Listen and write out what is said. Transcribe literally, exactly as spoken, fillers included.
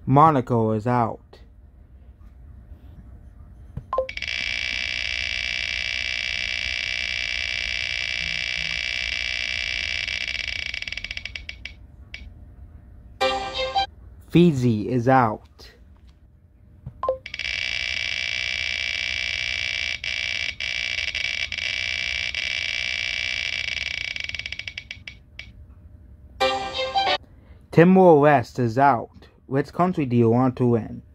Monaco is out. Fiji is out. Timor Leste is out. Which country do you want to win?